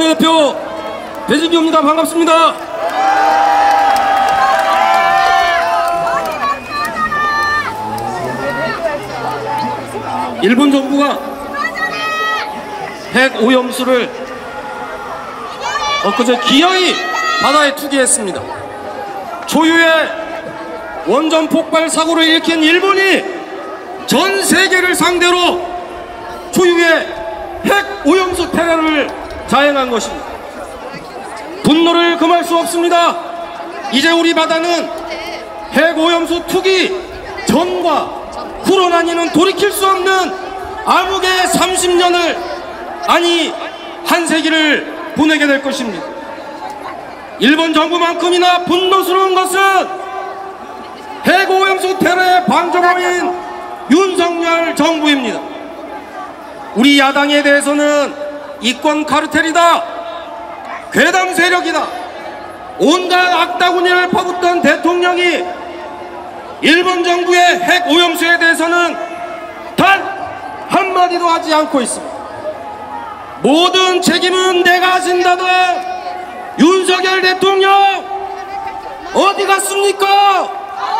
원내대표 배진규입니다. 반갑습니다. 일본 정부가 핵 오염수를 엊그제 기어이 바다에 투기했습니다. 초유의 원전 폭발 사고를 일으킨 일본이 전 세계를 상대로 초유의 핵 오염수 테러를 자행한 것입니다. 분노를 금할 수 없습니다. 이제 우리 바다는 핵 오염수 투기 전과 후로 나뉘는 돌이킬 수 없는 암흑의 30년을 아니 한 세기를 보내게 될 것입니다. 일본 정부만큼이나 분노스러운 것은 핵 오염수 테러의 방조범인 윤석열 정부입니다. 우리 야당에 대해서는 이권 카르텔이다, 괴담 세력이다, 온갖 악다구니를 퍼붓던 대통령이 일본 정부의 핵 오염수에 대해서는 단 한마디도 하지 않고 있습니다. 모든 책임은 내가 진다던 윤석열 대통령 어디 갔습니까?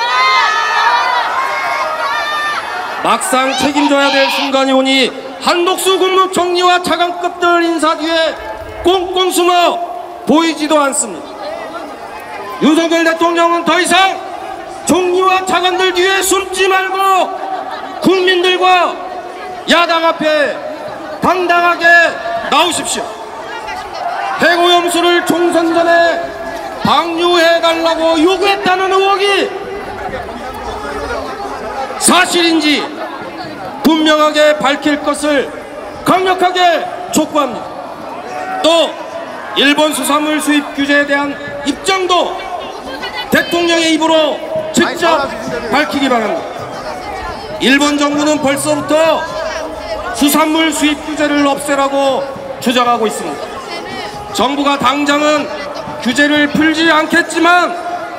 막상 책임져야 될 순간이 오니 한독수 국무총리와 차관급들 인사 뒤에 꽁꽁 숨어 보이지도 않습니다. 윤석열 대통령은 더 이상 총리와 차관들 뒤에 숨지 말고 국민들과 야당 앞에 당당하게 나오십시오. 핵오염수를 총선 전에 방류해달라고 요구했다는 의혹이 사실인지 분명하게 밝힐 것을 강력하게 촉구합니다. 또 일본 수산물 수입 규제에 대한 입장도 대통령의 입으로 직접 밝히기 바랍니다. 일본 정부는 벌써부터 수산물 수입 규제를 없애라고 주장하고 있습니다. 정부가 당장은 규제를 풀지 않겠지만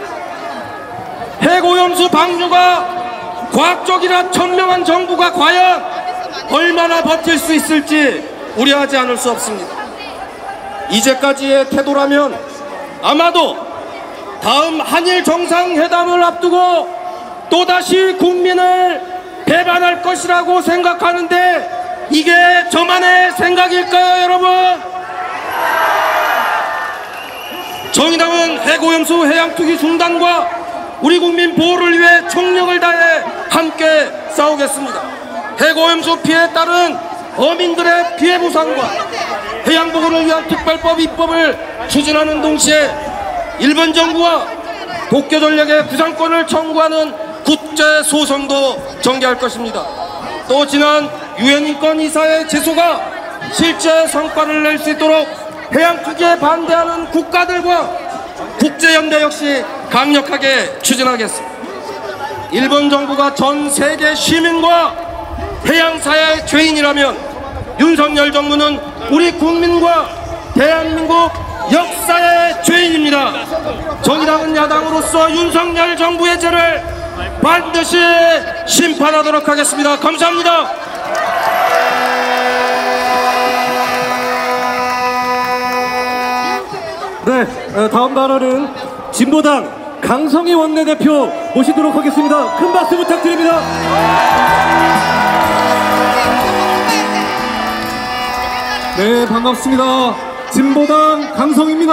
핵오염수 방류가 과학적이라 천명한 정부가 과연 얼마나 버틸 수 있을지 우려하지 않을 수 없습니다. 이제까지의 태도라면 아마도 다음 한일 정상회담을 앞두고 또다시 국민을 배반할 것이라고 생각하는데 이게 저만의 생각일까요, 여러분? 정의당은 핵오염수 해양투기 중단과 우리 국민 보호를 위해 총력을 다해 함께 싸우겠습니다. 핵오염수 피해에 따른 어민들의 피해 보상과 해양보호를 위한 특별법 입법을 추진하는 동시에 일본 정부와 도쿄 전력의 구상권을 청구하는 국제 소송도 전개할 것입니다. 또 지난 유엔 인권 이사의 제소가 실제 성과를 낼 수 있도록 해양 투기에 반대하는 국가들과 국제연대 역시 강력하게 추진하겠습니다. 일본 정부가 전 세계 시민과 해양사의 죄인이라면 윤석열 정부는 우리 국민과 대한민국 역사의 죄인입니다. 정의당은 야당으로서 윤석열 정부의 죄를 반드시 심판하도록 하겠습니다. 감사합니다. 네, 다음 발언은 진보당 강성희 원내대표 모시도록 하겠습니다. 큰 박수 부탁드립니다. 네, 반갑습니다. 진보당 강성희입니다.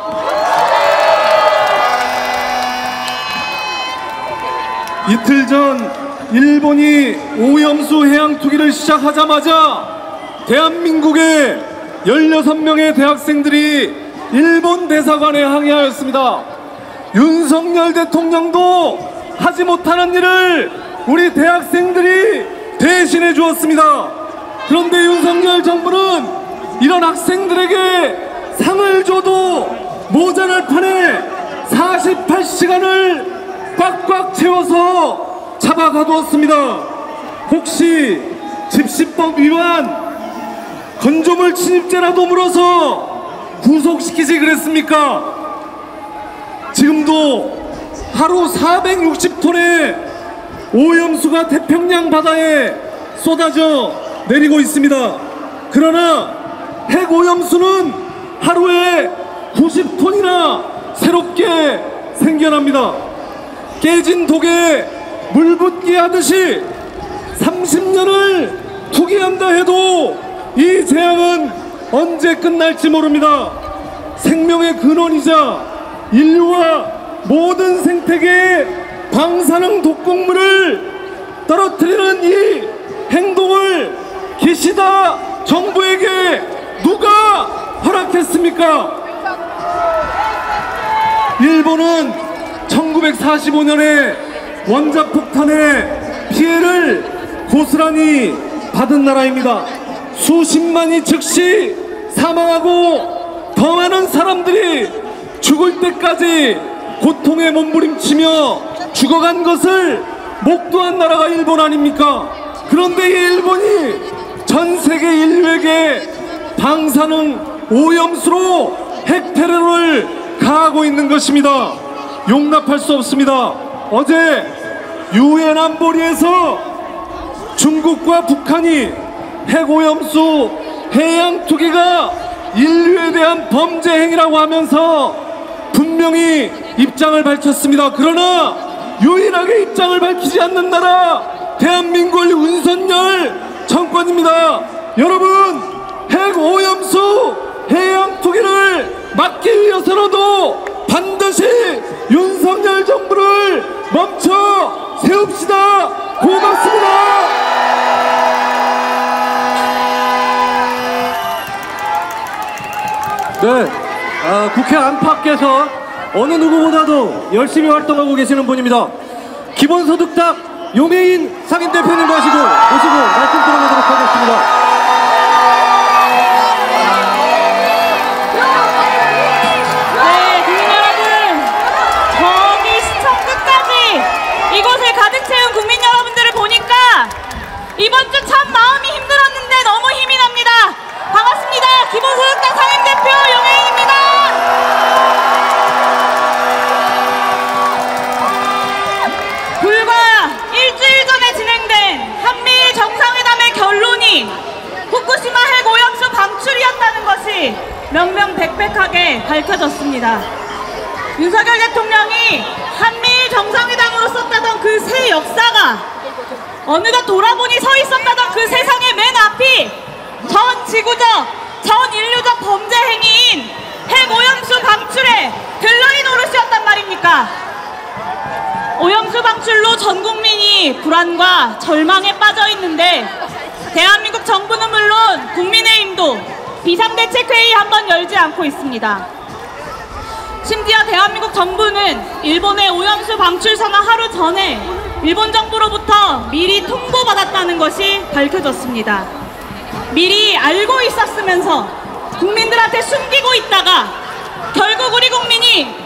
이틀 전 일본이 오염수 해양 투기를 시작하자마자 대한민국의 16명의 대학생들이 일본 대사관에 항의하였습니다. 윤석열 대통령도 하지 못하는 일을 우리 대학생들이 대신해 주었습니다. 그런데 윤석열 정부는 이런 학생들에게 상을 줘도 모자랄 판에 48시간을 꽉꽉 채워서 잡아가두었습니다. 혹시 집시법 위반, 건조물 침입죄라도 물어서 구속시키지 그랬습니까? 지금도 하루 460톤의 오염수가 태평양 바다에 쏟아져 내리고 있습니다. 그러나 핵오염수는 하루에 90톤이나 새롭게 생겨납니다. 깨진 독에 물 붓기 하듯이 30년을 투기한다 해도 이 재앙은 언제 끝날지 모릅니다. 생명의 근원이자 인류와 모든 생태계의 방사능 독극물을 떨어뜨리는 이 행동을 기시다 정부에게 누가 허락했습니까? 일본은 1945년에 원자폭탄의 피해를 고스란히 받은 나라입니다. 수십만이 즉시 사망하고 더 많은 사람들이 죽을 때까지 고통에 몸부림치며 죽어간 것을 목도한 나라가 일본 아닙니까? 그런데 이 일본이 전 세계 인류에게 방사능 오염수로 핵테러를 가하고 있는 것입니다. 용납할 수 없습니다. 어제 유엔 안보리에서 중국과 북한이 핵오염수 해양 투기가 인류에 대한 범죄 행위라고 하면서 분명히 입장을 밝혔습니다. 그러나 유일하게 입장을 밝히지 않는 나라 대한민국의 윤석열 정권입니다. 여러분, 핵오염수 해양 투기를 막기 위해서라도 반드시 윤석열 정부를 멈춰 세웁시다. 고맙습니다. 네, 국회 안팎에서 어느 누구보다도 열심히 활동하고 계시는 분입니다. 기본소득당 용해인 상임대표님 모시고 말씀 들어보도록 하겠습니다. 이번 주 참 마음이 힘들었는데 너무 힘이 납니다. 반갑습니다. 기본소득당 상임대표 용해인입니다. 불과 일주일 전에 진행된 한미일 정상회담의 결론이 후쿠시마 핵오염수 방출이었다는 것이 명명백백하게 밝혀졌습니다. 윤석열 대통령이 한미일 정상회담으로 썼다던 그 새 역사가 어느덧 돌아보니 서 있었다던 그 세상의 맨 앞이 전 지구적, 전 인류적 범죄 행위인 핵오염수 방출의 글러리 노릇이었단 말입니까? 오염수 방출로 전 국민이 불안과 절망에 빠져 있는데 대한민국 정부는 물론 국민의힘도 비상대책회의 한번 열지 않고 있습니다. 심지어 대한민국 정부는 일본의 오염수 방출 선언 하루 전에 일본 정부로부터 미리 통보받았다는 것이 밝혀졌습니다. 미리 알고 있었으면서 국민들한테 숨기고 있다가 결국 우리 국민이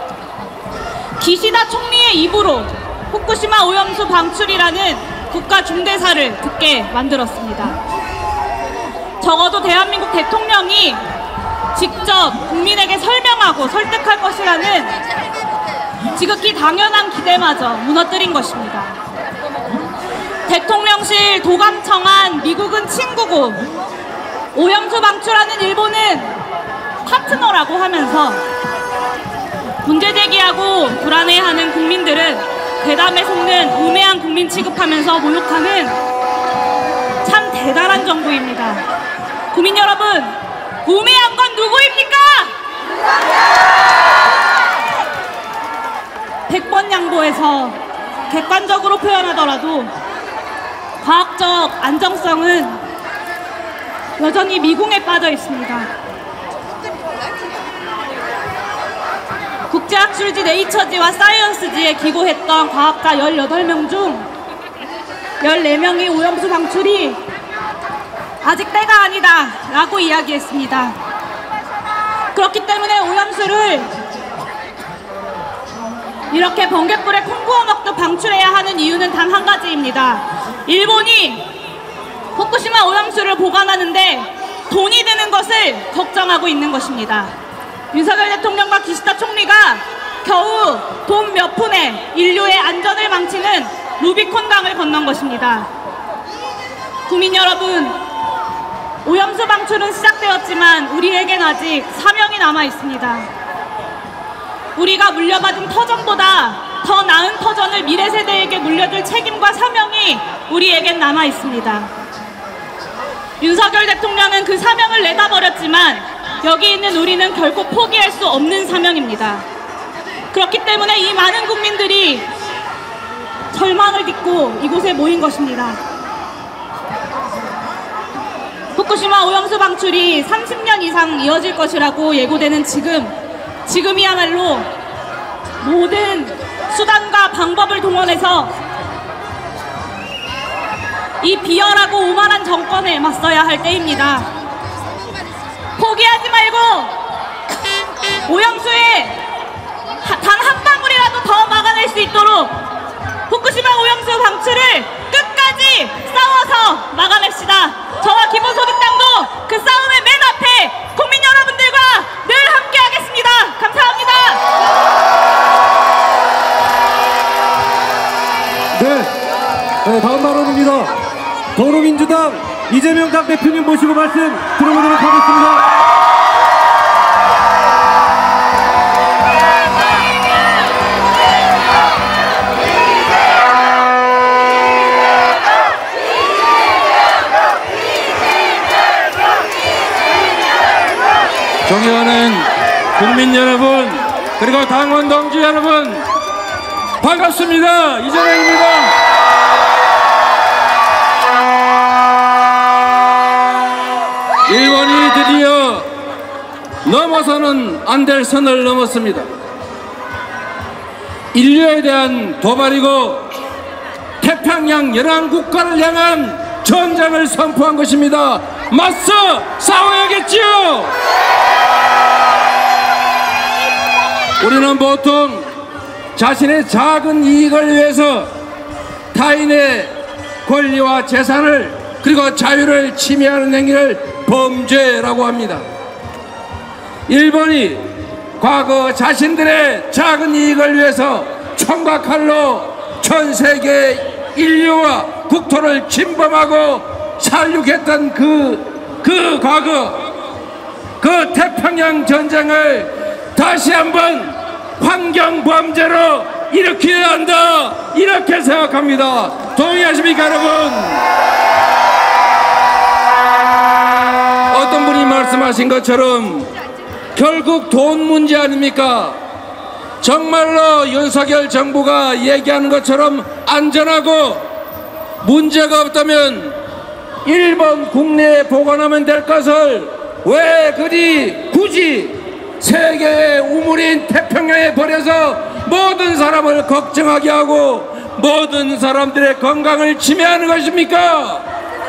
기시다 총리의 입으로 후쿠시마 오염수 방출이라는 국가 중대사를 듣게 만들었습니다. 적어도 대한민국 대통령이 직접 국민에게 설명하고 설득할 것이라는 지극히 당연한 기대마저 무너뜨린 것입니다. 대통령실 도감청한 미국은 친구고 오염수 방출하는 일본은 파트너라고 하면서 문제 제기하고 불안해하는 국민들은 괴담에 속는 우매한 국민 취급하면서 모욕하는 참 대단한 정부입니다. 국민 여러분, 우매한 건 누구입니까? 100번 양보해서 객관적으로 표현하더라도 과학적 안정성은 여전히 미궁에 빠져 있습니다. 국제학술지 네이처지와 사이언스지에 기고했던 과학자 18명 중 14명이 오염수 방출이 아직 때가 아니다 라고 이야기했습니다. 그렇기 때문에 오염수를 이렇게 번갯불에 콩 구워 먹듯 방출해야 하는 이유는 단 한 가지입니다. 일본이 후쿠시마 오염수를 보관하는데 돈이 드는 것을 걱정하고 있는 것입니다. 윤석열 대통령과 기시다 총리가 겨우 돈 몇 푼에 인류의 안전을 망치는 루비콘강을 건넌 것입니다. 국민 여러분, 오염수 방출은 시작되었지만 우리에겐 아직 사명이 남아 있습니다. 우리가 물려받은 터전보다 더 나은 터전을 미래 세대에게 물려줄 책임과 사명이 우리에겐 남아 있습니다. 윤석열 대통령은 그 사명을 내다버렸지만 여기 있는 우리는 결코 포기할 수 없는 사명입니다. 그렇기 때문에 이 많은 국민들이 절망을 딛고 이곳에 모인 것입니다. 후쿠시마 오염수 방출이 30년 이상 이어질 것이라고 예고되는 지금이야말로 모든 수단과 방법을 동원해서 이 비열하고 오만한 정권에 맞서야 할 때입니다. 포기하지 말고 오염수에 단 한 방울이라도 더 막아낼 수 있도록 후쿠시마 오염수 방출을 끝까지 싸워서 막아냅시다. 저와 기본소득당도 그 싸움의 맨 앞에 국민 여러분들과 늘 함께하겠습니다. 감사합니다. 네, 다음 발언입니다. 더불어민주당 이재명 당대표님 모시고 말씀 들어보도록 하겠습니다. 존경하는 국민 여러분, 그리고 당원 동지 여러분, 반갑습니다. 이재명입니다. 일본이 드디어 넘어서는 안 될 선을 넘었습니다. 인류에 대한 도발이고 태평양 연안국가를 향한 전쟁을 선포한 것입니다. 맞서 싸워야겠지요. 우리는 보통 자신의 작은 이익을 위해서 타인의 권리와 재산을 그리고 자유를 침해하는 행위를 범죄라고 합니다. 일본이 과거 자신들의 작은 이익을 위해서 총과 칼로 전 세계 인류와 국토를 침범하고 살육했던 그 과거, 그 태평양 전쟁을 다시 한번 환경범죄로 일으켜야 한다, 이렇게 생각합니다. 동의하십니까, 여러분? 어떤 분이 말씀하신 것처럼 결국 돈 문제 아닙니까? 정말로 윤석열 정부가 얘기하는 것처럼 안전하고 문제가 없다면 일본 국내에 보관하면 될 것을 왜 그리 굳이 세계의 우물인 태평양에 버려서 모든 사람을 걱정하게 하고 모든 사람들의 건강을 침해하는 것입니까?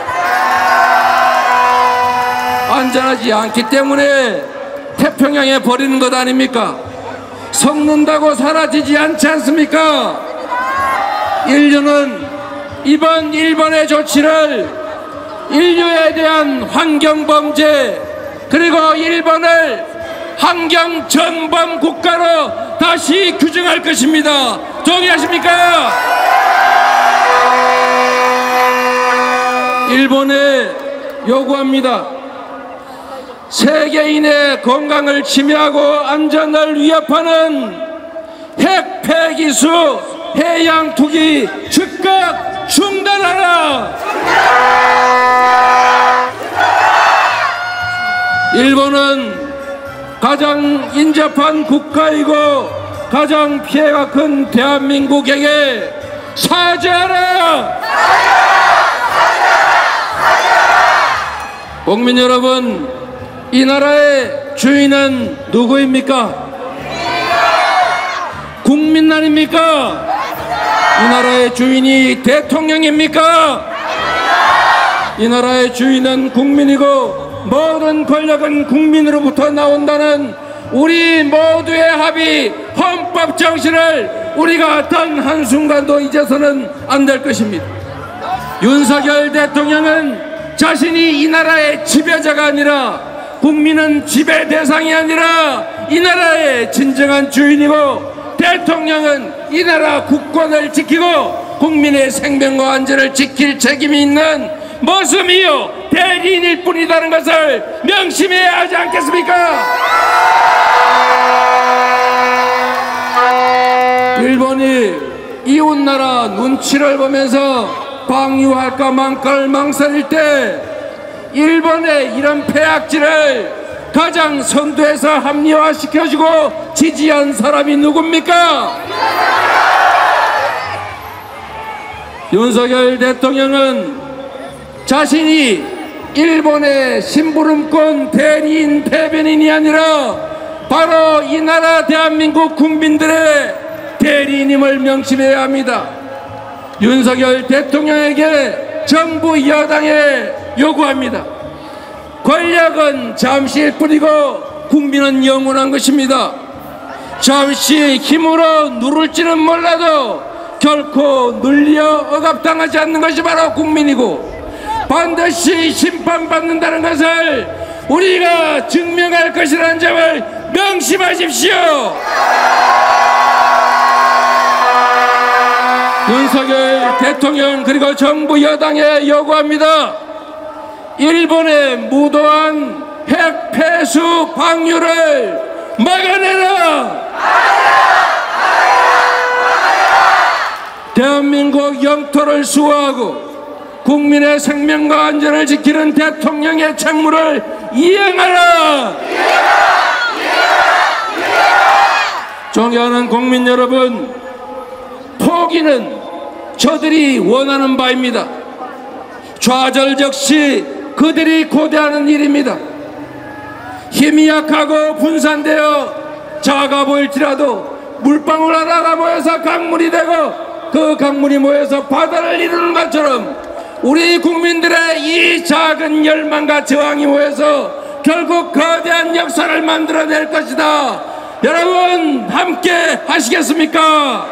안전하지 않기 때문에 태평양에 버리는 것 아닙니까? 섞는다고 사라지지 않지 않습니까? 인류는 이번 일본의 조치를 인류에 대한 환경범죄 그리고 일본을 환경 전범 국가로 다시 규정할 것입니다. 동의하십니까? 일본에 요구합니다. 세계인의 건강을 침해하고 안전을 위협하는 핵 폐기수 해양 투기 즉각 중단하라. 일본은 가장 인접한 국가이고 가장 피해가 큰 대한민국에게 사죄하라. 국민 여러분, 이 나라의 주인은 누구입니까? 국민 아닙니까? 이 나라의 주인이 대통령입니까? 이 나라의 주인은 국민이고 모든 권력은 국민으로부터 나온다는 우리 모두의 합의 헌법 정신을 우리가 단 한순간도 잊어서는 안 될 것입니다. 윤석열 대통령은 자신이 이 나라의 지배자가 아니라 국민은 지배 대상이 아니라 이 나라의 진정한 주인이고 대통령은 이 나라 국권을 지키고 국민의 생명과 안전을 지킬 책임이 있는 모습이요 대리인일 뿐이라는 것을 명심해야 하지 않겠습니까? 일본이 이웃나라 눈치를 보면서 방류할까 말까를 망설일 때 일본의 이런 폐악질을 가장 선두에서 합리화시켜주고 지지한 사람이 누굽니까? 윤석열 대통령은 자신이 일본의 심부름꾼 대리인 대변인이 아니라 바로 이 나라 대한민국 국민들의 대리인임을 명심해야 합니다. 윤석열 대통령에게 정부 여당에 요구합니다. 권력은 잠시일 뿐이고 국민은 영원한 것입니다. 잠시 힘으로 누를지는 몰라도 결코 눌려 억압당하지 않는 것이 바로 국민이고 반드시 심판받는다는 것을 우리가 증명할 것이라는 점을 명심하십시오. 윤석열 대통령 그리고 정부 여당에 요구합니다. 일본의 무도한 핵 폐수 방류를 막아내라! 대한민국 영토를 수호하고 국민의 생명과 안전을 지키는 대통령의 책무를 이행하라! 존경하는 국민 여러분, 포기는 저들이 원하는 바입니다. 좌절적시 그들이 고대하는 일입니다. 힘이 약하고 분산되어 작아 보일지라도 물방울 하나가 모여서 강물이 되고 그 강물이 모여서 바다를 이루는 것처럼 우리 국민들의 이 작은 열망과 저항이 모여서 결국 거대한 역사를 만들어낼 것이다. 여러분 함께 하시겠습니까?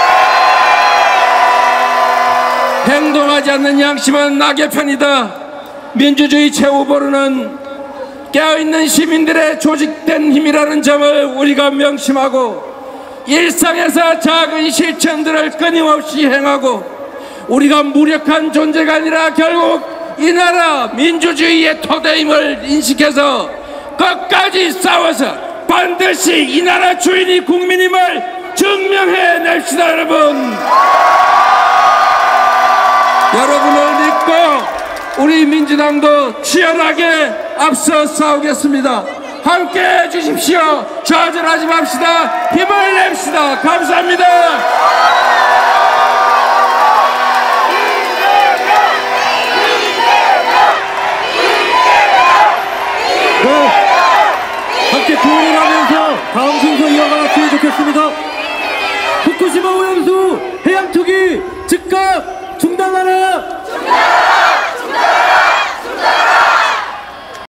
행동하지 않는 양심은 낙의 편이다. 민주주의 최후보루는 깨어있는 시민들의 조직된 힘이라는 점을 우리가 명심하고 일상에서 작은 실천들을 끊임없이 행하고 우리가 무력한 존재가 아니라 결국 이 나라 민주주의의 토대임을 인식해서 끝까지 싸워서 반드시 이 나라 주인이 국민임을 증명해냅시다. 여러분을 믿고 우리 민주당도 치열하게 앞서 싸우겠습니다. 함께 해주십시오. 좌절하지 맙시다. 힘을 냅시다. 감사합니다. 네, 함께 구호를 하면서 다음 순서 이어가면 좋겠습니다. 후쿠시마 오염수 해양 투기 즉각